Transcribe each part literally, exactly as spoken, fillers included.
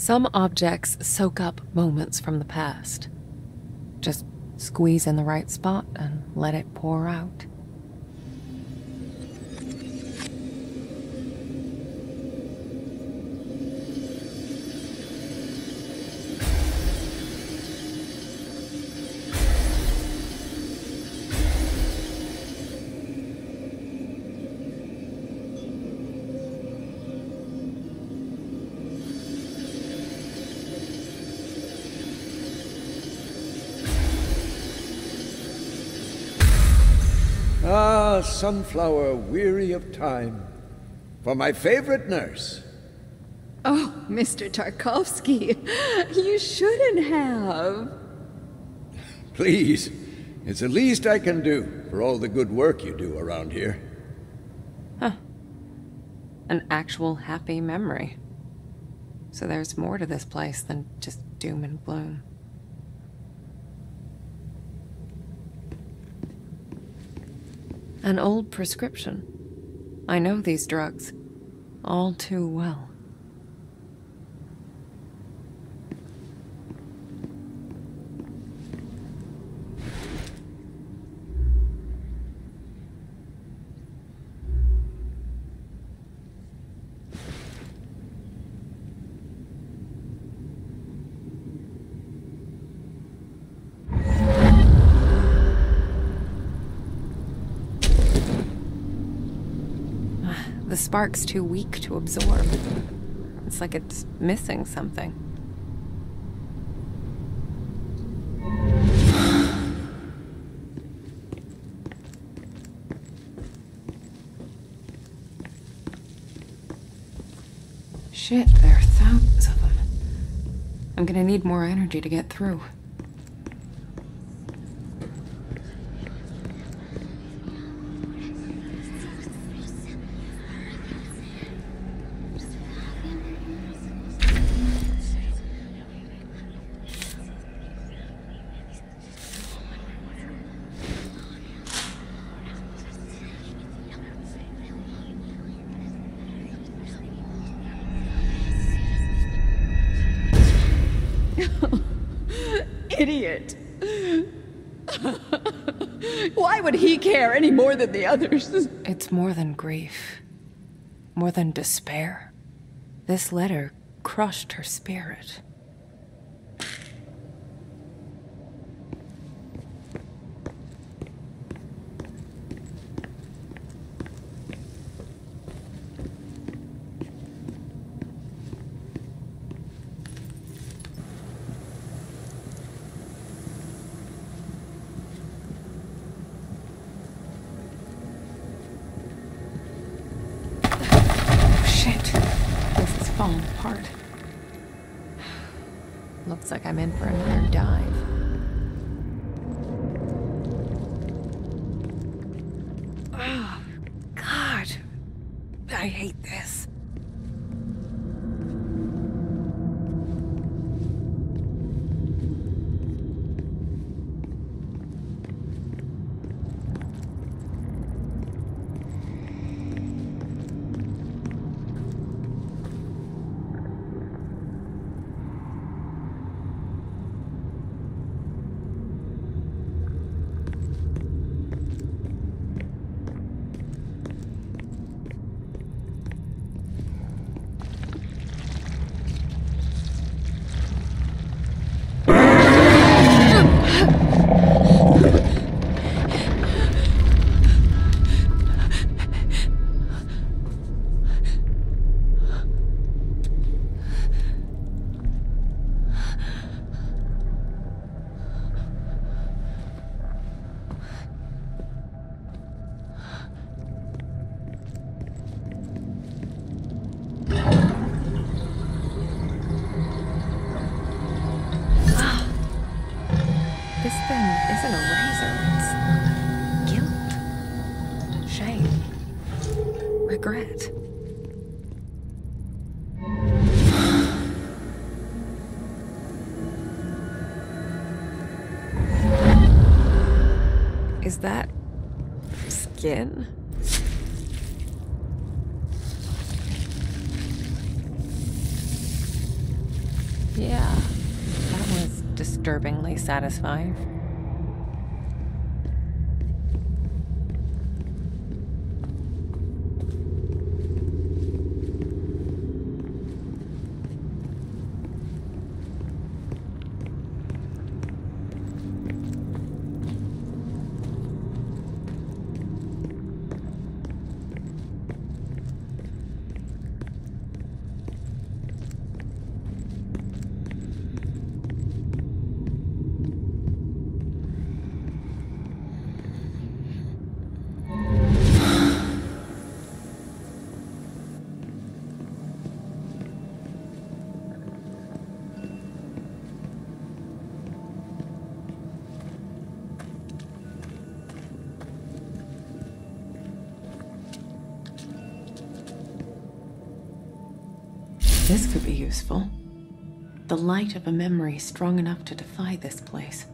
Some objects soak up moments from the past. Just squeeze in the right spot and let it pour out. Ah, sunflower weary of time. For my favorite nurse. Oh, Mister Tarkovsky, you shouldn't have. Please, it's the least I can do for all the good work you do around here. Huh. An actual happy memory. So there's more to this place than just doom and gloom. An old prescription. I know these drugs all too well. The spark's too weak to absorb. It's like it's missing something. Shit, there are thousands of them. I'm gonna need more energy to get through. Idiot. Why would he care any more than the others? It's more than grief. More than despair. This letter crushed her spirit. Falling apart. Looks like I'm in for another dive. Oh, God. I hate this. This thing isn't a razor, it's guilt, shame, regret. Is that skin? Yeah, that was disturbingly satisfying. This could be useful. The light of a memory strong enough to defy this place.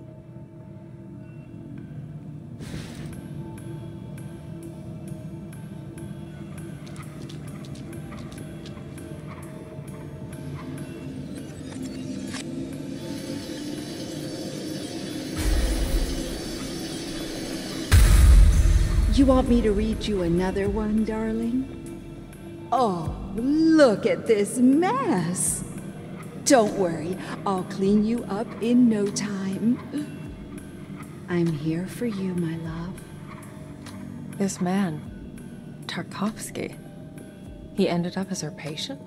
You want me to read you another one, darling? Oh, look at this mess. Don't worry, I'll clean you up in no time. I'm here for you, my love. This man, Tarkovsky, he ended up as her patient?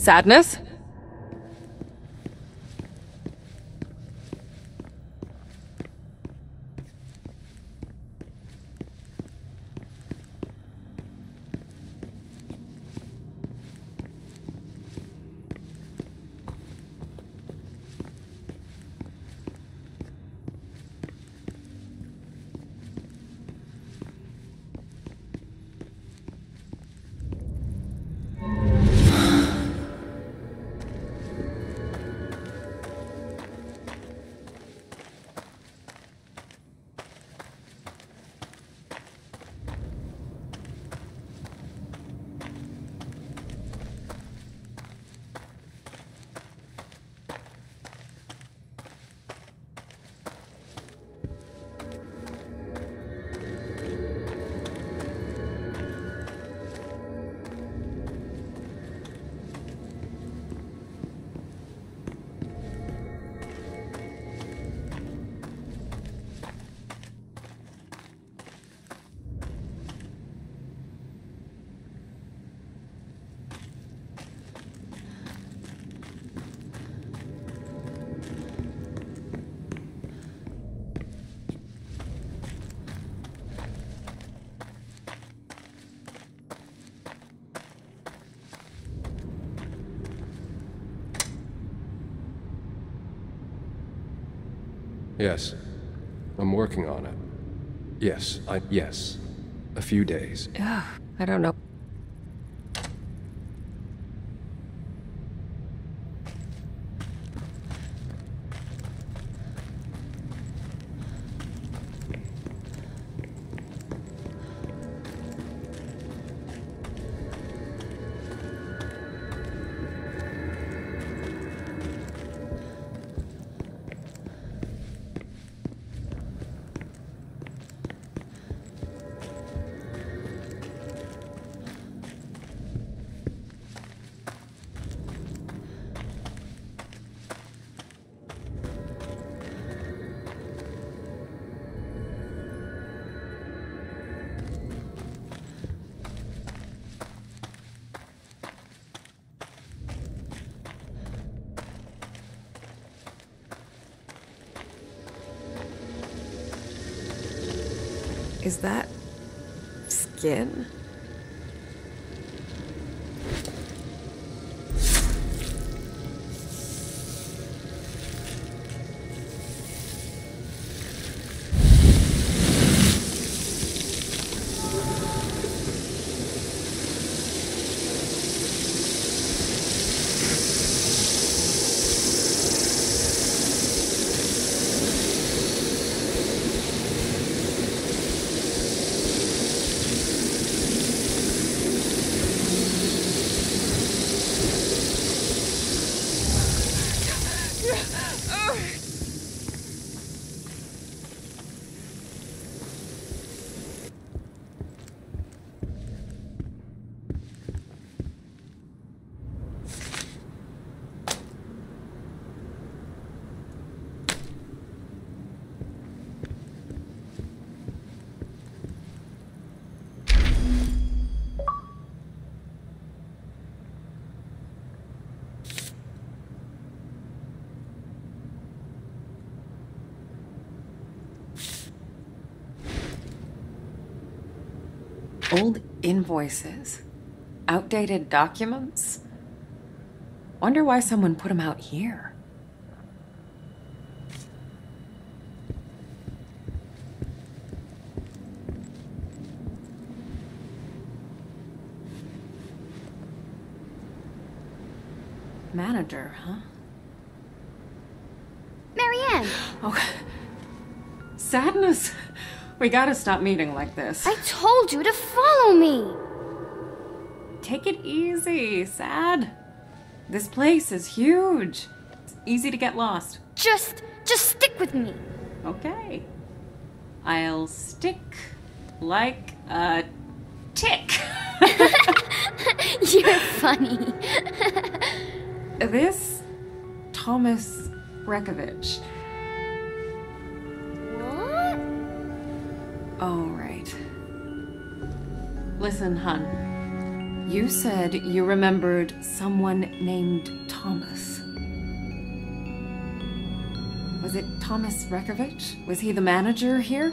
Sadness? Yes. I'm working on it. Yes, I... yes. A few days. Ugh, I don't know. Is that skin? Old invoices. Outdated documents. Wonder why someone put them out here. Manager, huh? Marianne! Oh, Sadness. We gotta stop meeting like this. I told you to follow me! Take it easy, Sad. This place is huge. It's easy to get lost. Just, just stick with me. Okay. I'll stick like a tick. You're funny. This Thomas Rekovich. What? Oh, right. Listen, hun. You said you remembered someone named Thomas. Was it Thomas Rekovich? Was he the manager here?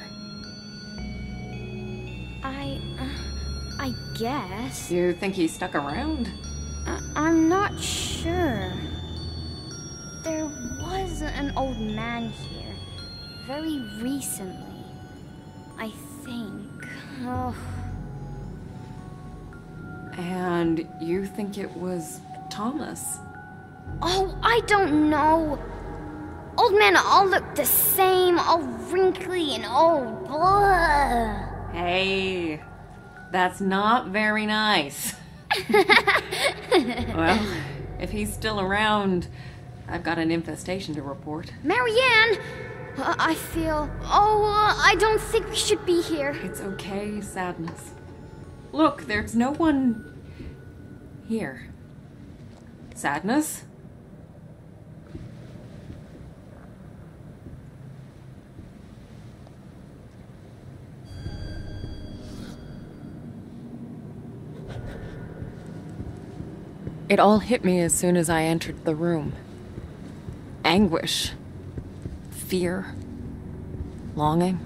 I... Uh, I guess. You think he stuck around? Uh, I'm not sure. There was an old man here. Very recently. I think. Oh. And you think it was Thomas? Oh, I don't know. Old men all look the same, all wrinkly and old. Blah. Hey, that's not very nice. Well, if he's still around, I've got an infestation to report. Marianne! Uh, I feel... Oh, uh, I don't think we should be here. It's okay, Sadness. Look, there's no one here. Sadness? It all hit me as soon as I entered the room. Anguish. Fear. Longing.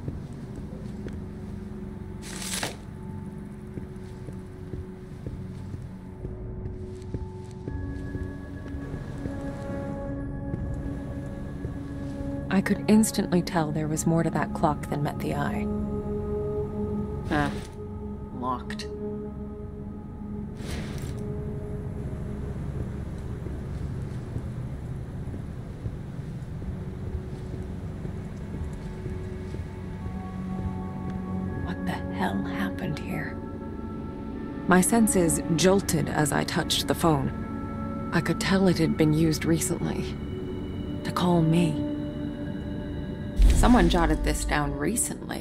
I could instantly tell there was more to that clock than met the eye. Ah, locked. What the hell happened here? My senses jolted as I touched the phone. I could tell it had been used recently. To call me. Someone jotted this down recently.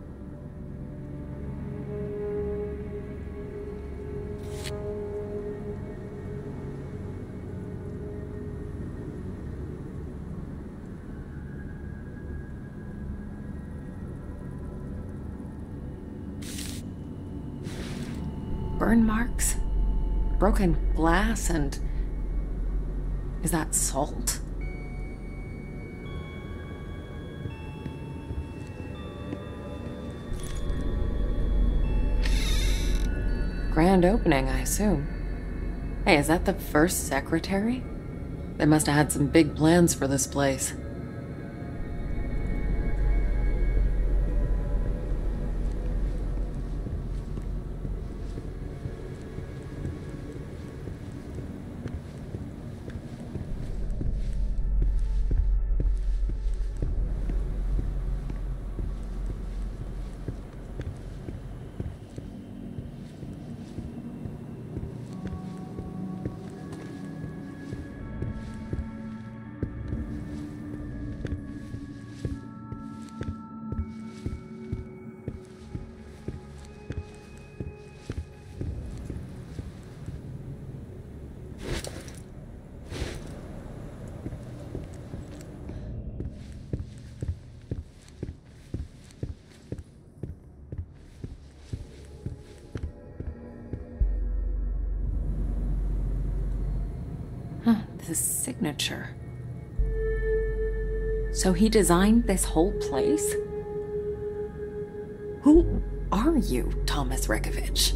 Burn marks? Broken glass and... Is that salt? Grand opening, I assume. Hey, is that the first secretary? They must have had some big plans for this place. This signature. So he designed this whole place? Who are you, Thomas Rekovich?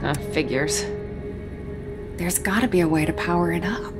Uh, figures. There's gotta be a way to power it up.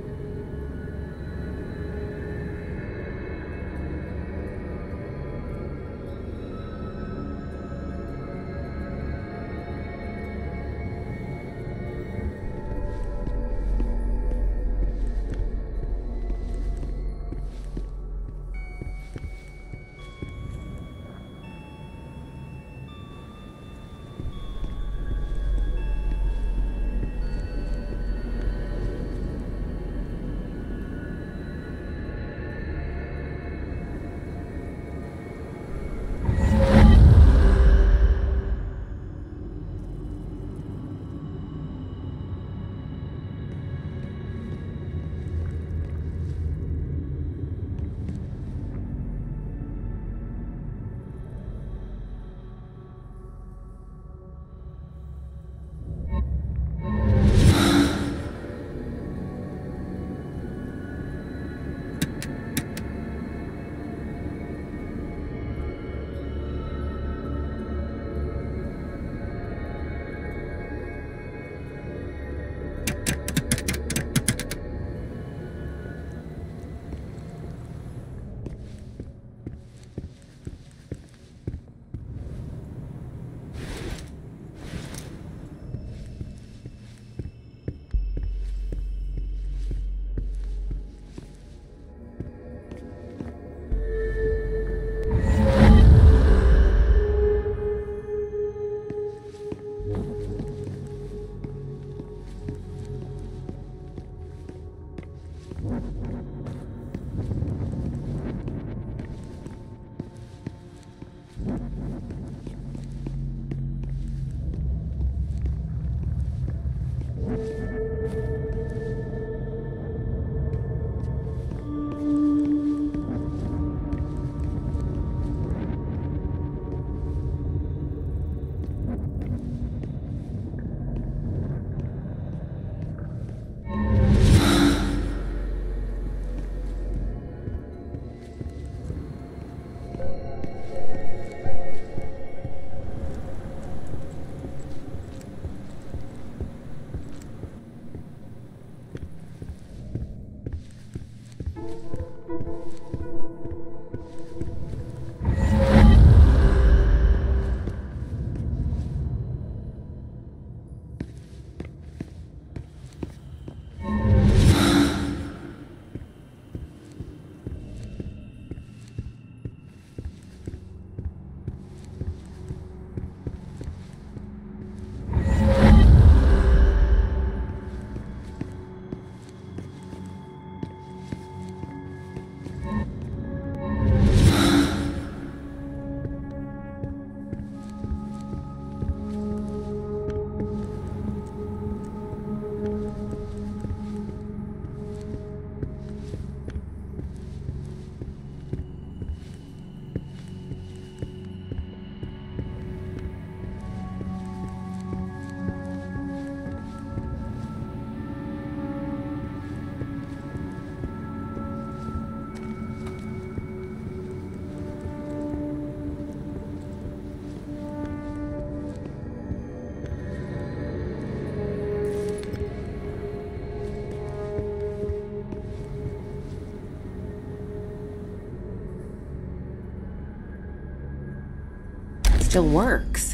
Still works.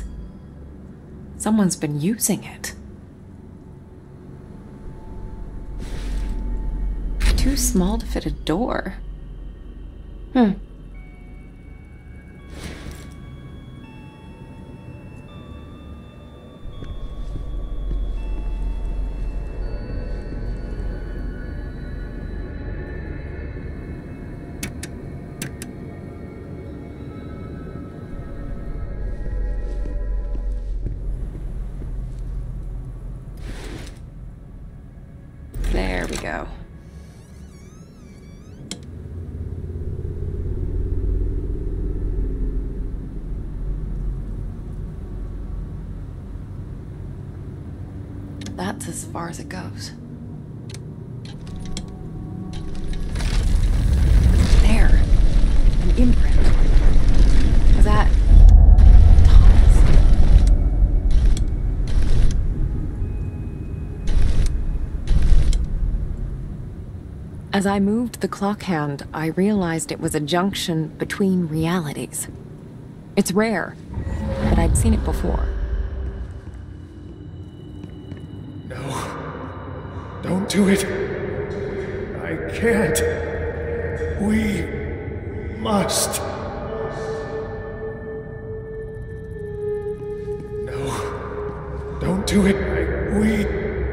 Someone's been using it. Too small to fit a door. Hmm. There we go. That's as far as it goes. There. An imprint. Was that Thomas? As I moved the clock hand, I realized it was a junction between realities. It's rare, but I'd seen it before. No. Don't do it. I can't. We must. No. Don't do it. I, we...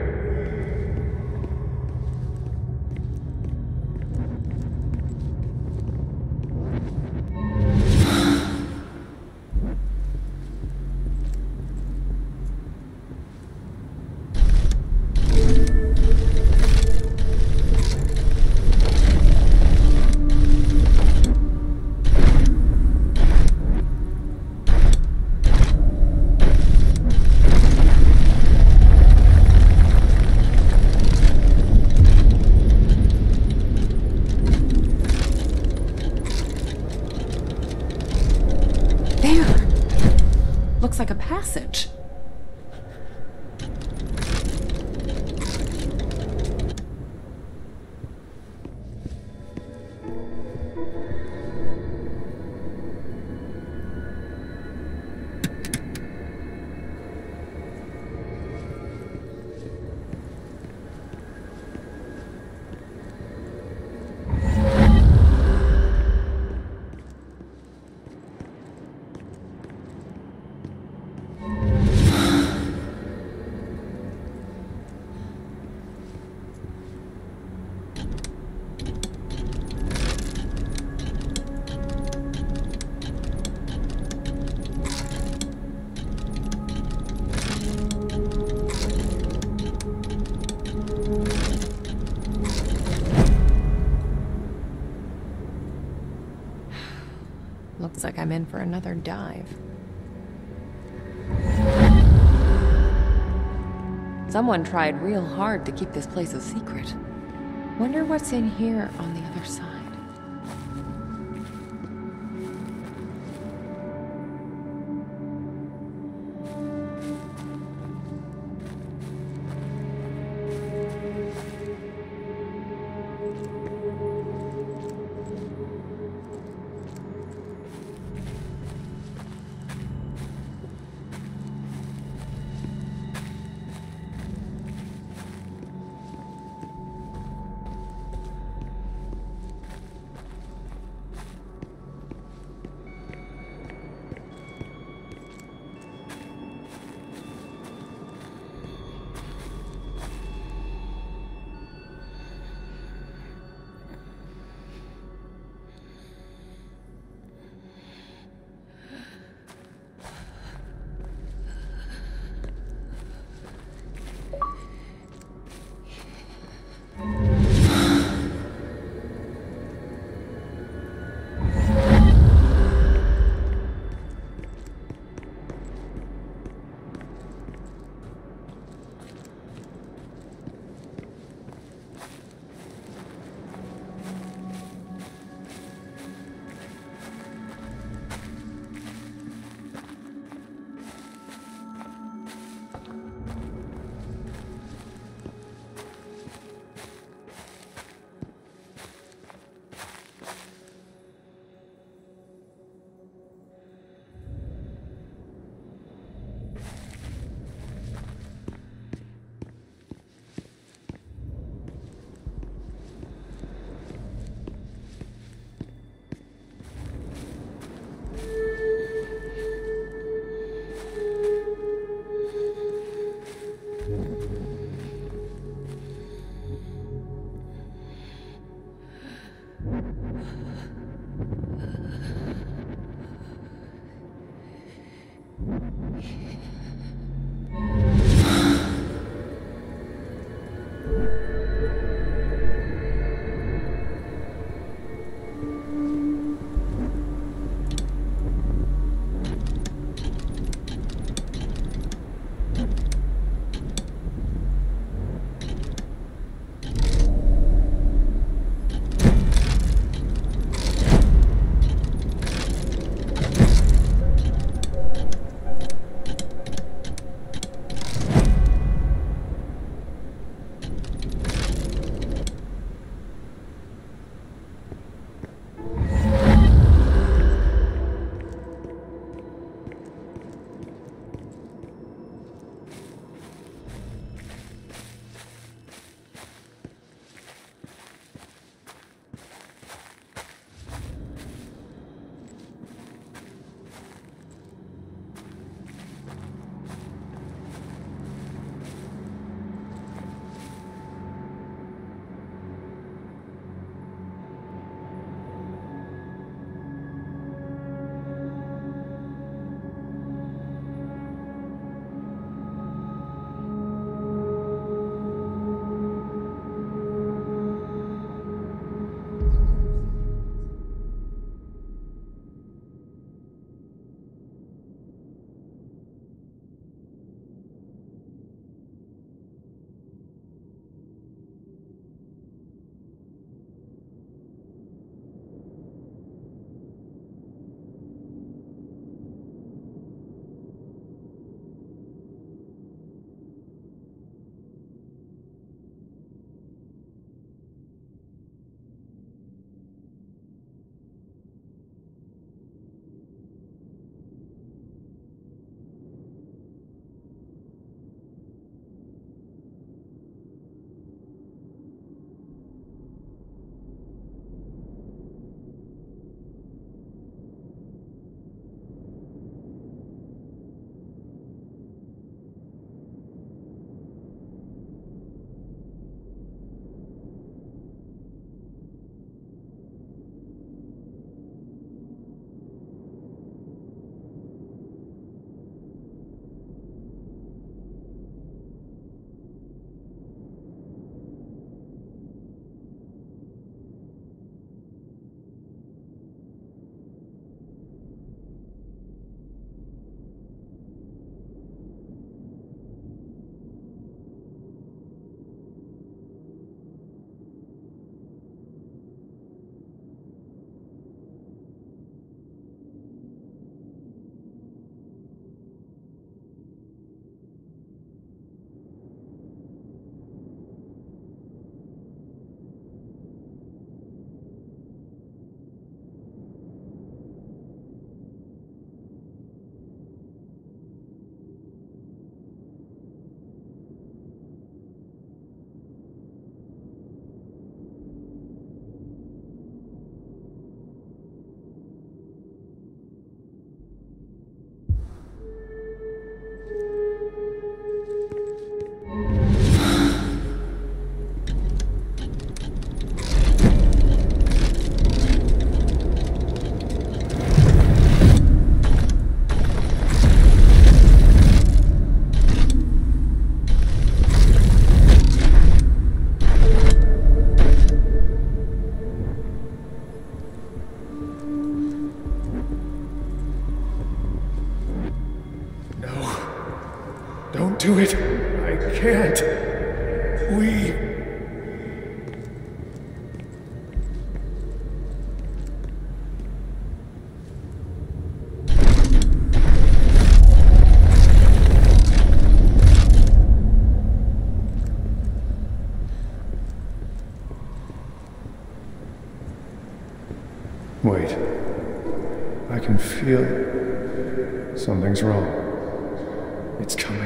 Looks like a passage. Looks like I'm in for another dive. Someone tried real hard to keep this place a secret. Wonder what's in here on the other side. Don't do it. I can't. We... Wait. I can feel it. Something's wrong. It's coming.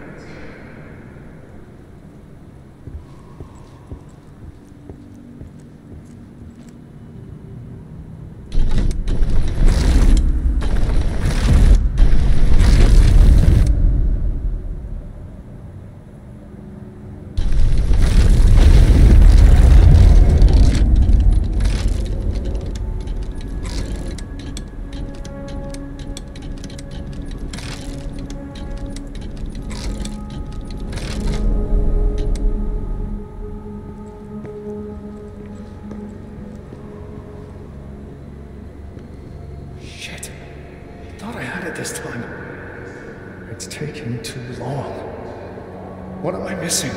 This time. It's taking too long. What am I missing?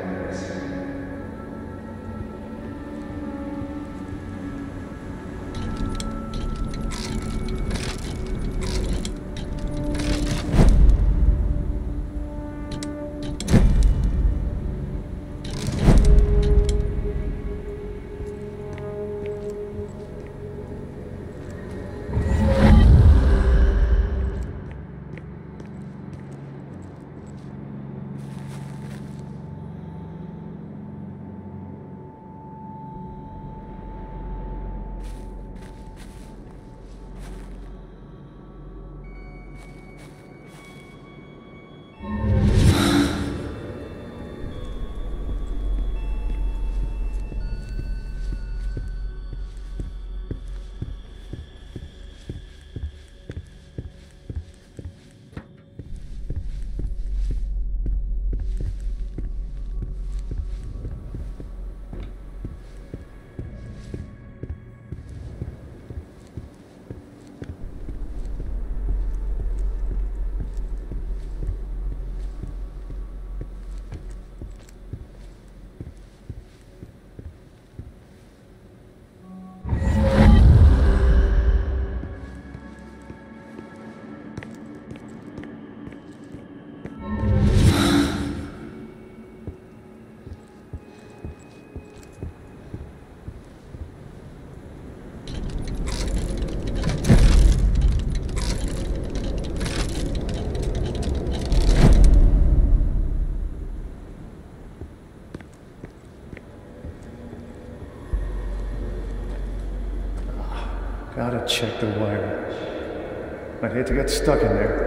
Gotta check the wire. I'd hate to get stuck in there.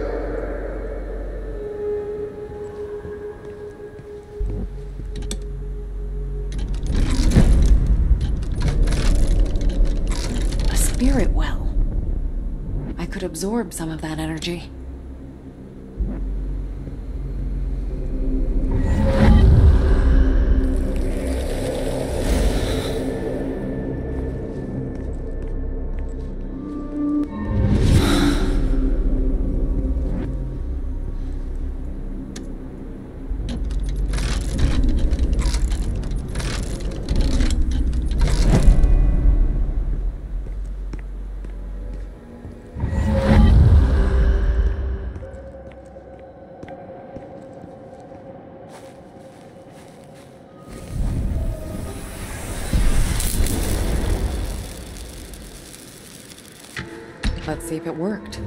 A spirit well. I could absorb some of that energy. Let's see if it worked.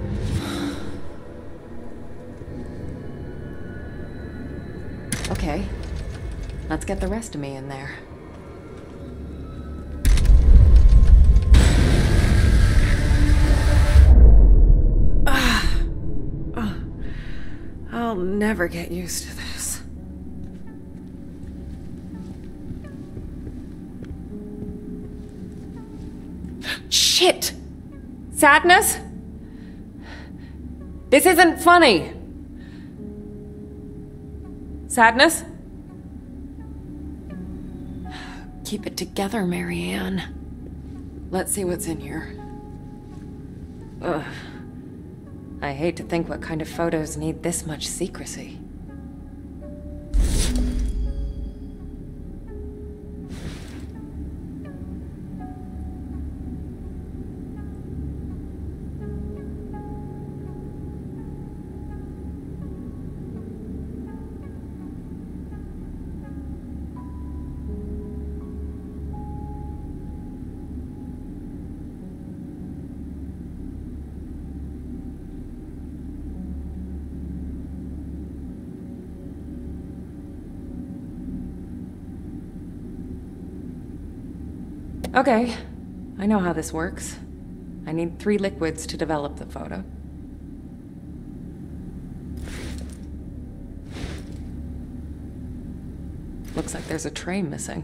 Okay, let's get the rest of me in there. Ah, oh, I'll never get used to this. Shit! Sadness? This isn't funny. Sadness? Keep it together, Marianne. Let's see what's in here. Ugh. I hate to think what kind of photos need this much secrecy. Okay, I know how this works. I need three liquids to develop the photo. Looks like there's a tray missing.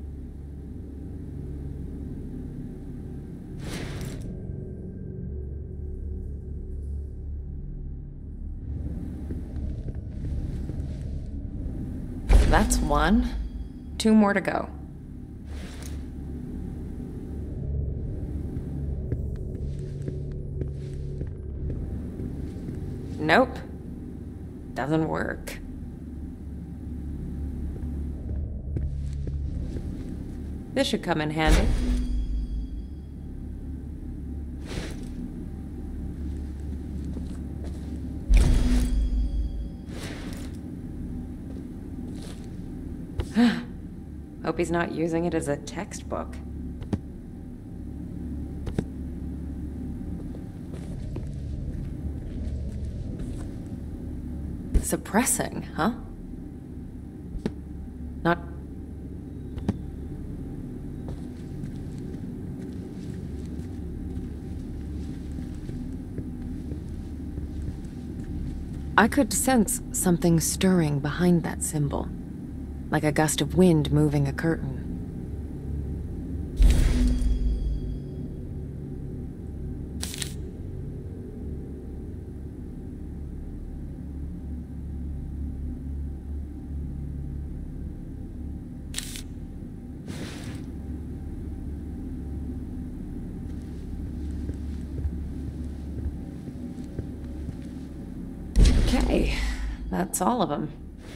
That's one. Two more to go. Nope. Doesn't work. This should come in handy. Hope he's not using it as a textbook. Suppressing, huh? Not... I could sense something stirring behind that symbol, like a gust of wind moving a curtain. Okay, that's all of them.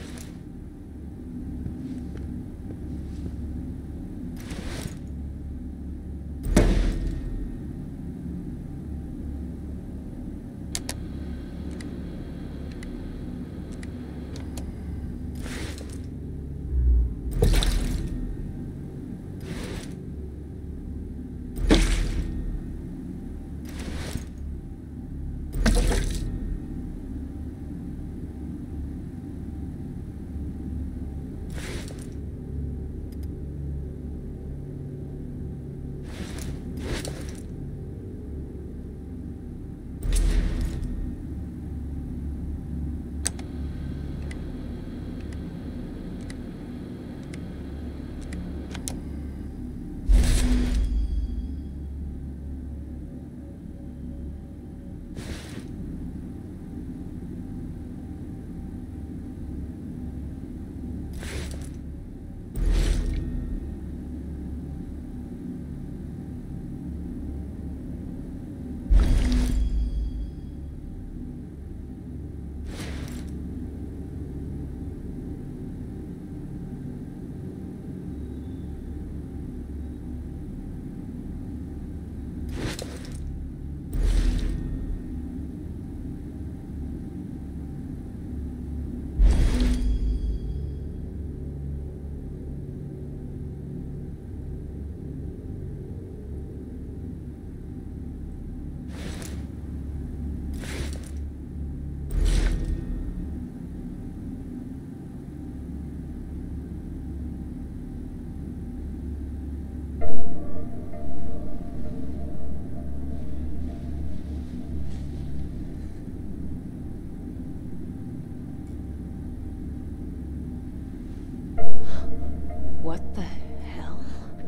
What the hell?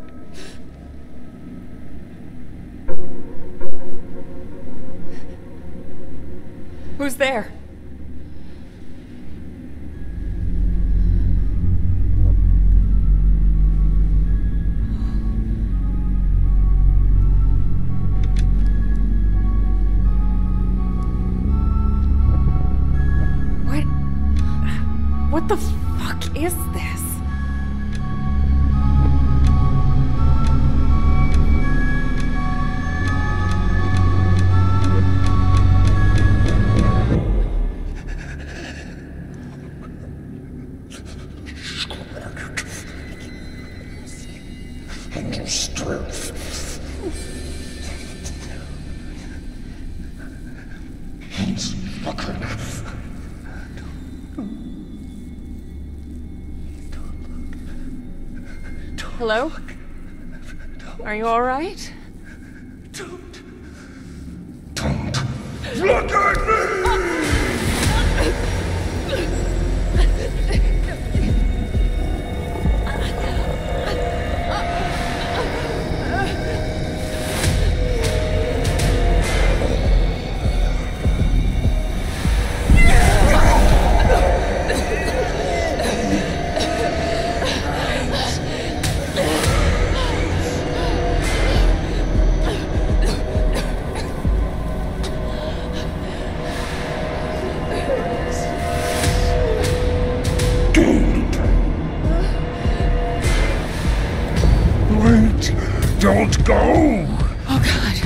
Who's there? What the fuck is this? Hello? Are you all right? Don't. Don't. Look at me! Don't go! Oh, God.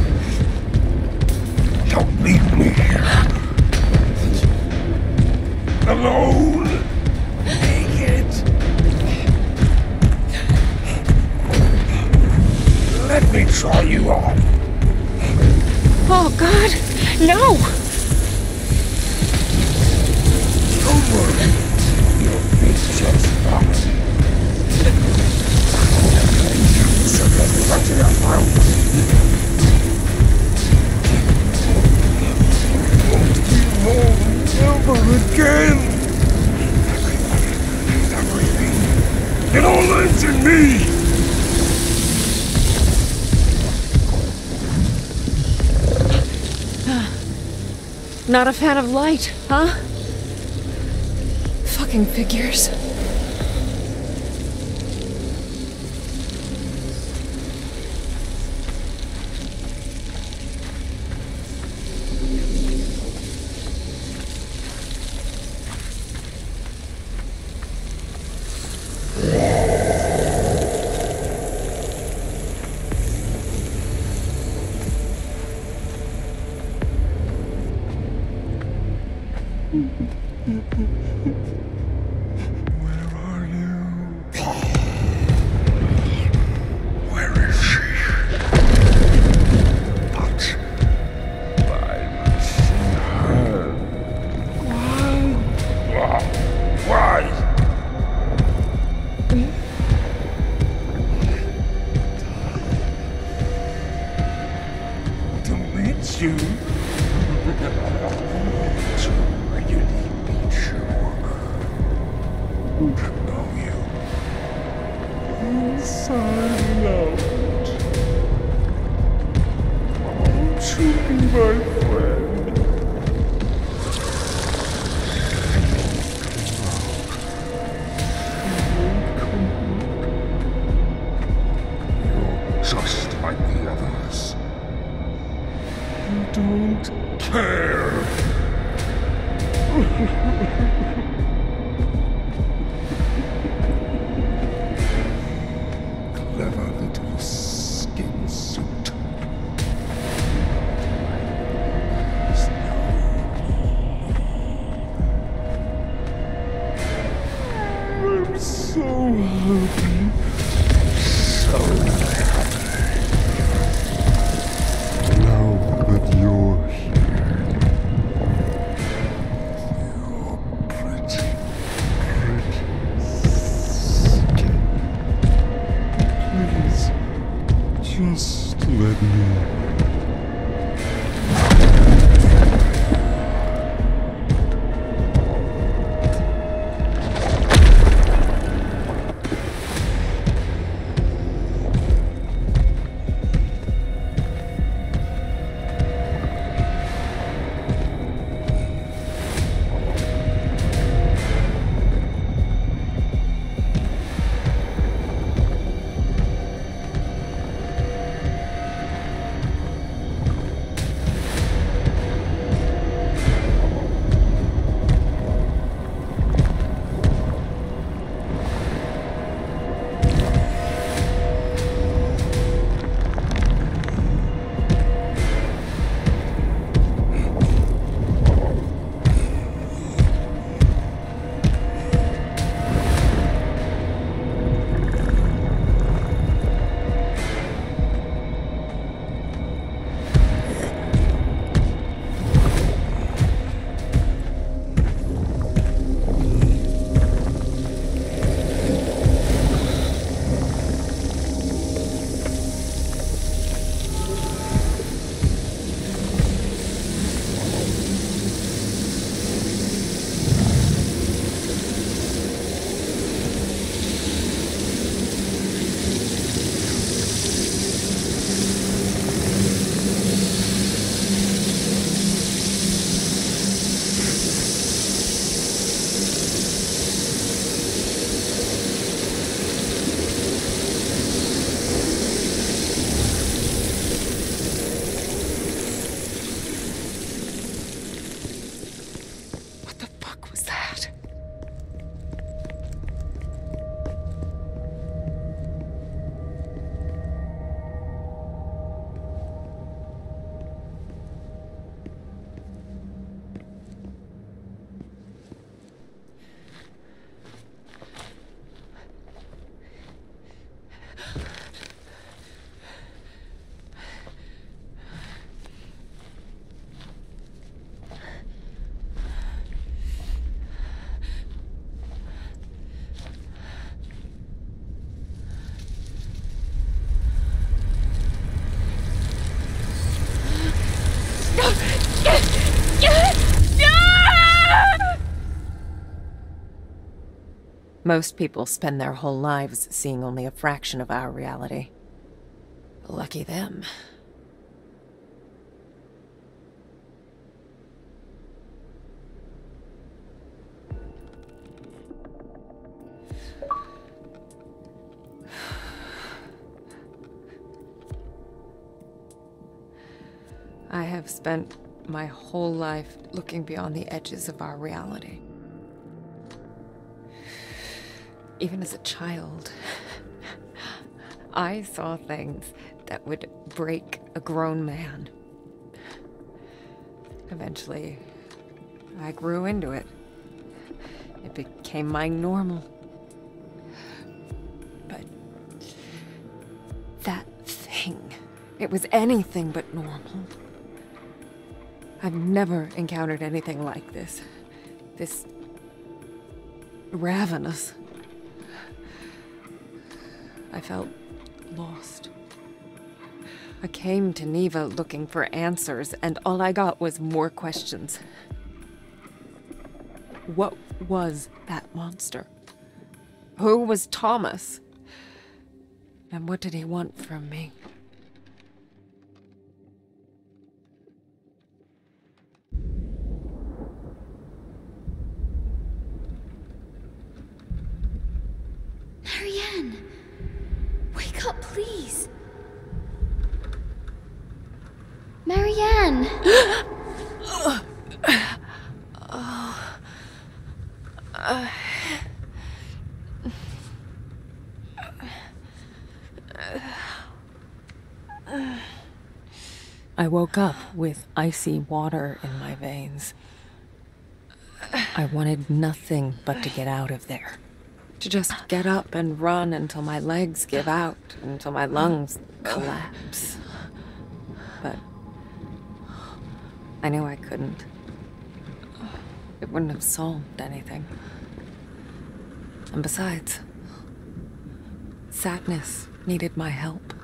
Don't leave me here. Alone. Naked. Let me try you on. Oh, God. No! Don't worry. You'll be just fine. Never again! Everything! It all ends in me! Not a fan of light, huh? Fucking figures. Where are you? Where is she? But I missing her. Why? Why? To meet you. To really meet you. To know you. Inside and out. Won't you be my friend? You're just like the others. You don't care. Clever little skin suit. I'm so happy. So happy. Now that you're here. Your pretty, pretty skin. Please, just let me. Most people spend their whole lives seeing only a fraction of our reality. Lucky them. I have spent my whole life looking beyond the edges of our reality. Even as a child, I saw things that would break a grown man. Eventually, I grew into it. It became my normal. But that thing, it was anything but normal. I've never encountered anything like this. This ravenous. I felt lost. I came to Neva looking for answers, and all I got was more questions. What was that monster? Who was Thomas? And what did he want from me? Marianne! Wake up, please! Marianne! I woke up with icy water in my veins. I wanted nothing but to get out of there. To just get up and run until my legs give out, until my lungs collapse. But I knew I couldn't. It wouldn't have solved anything. And besides, sadness needed my help.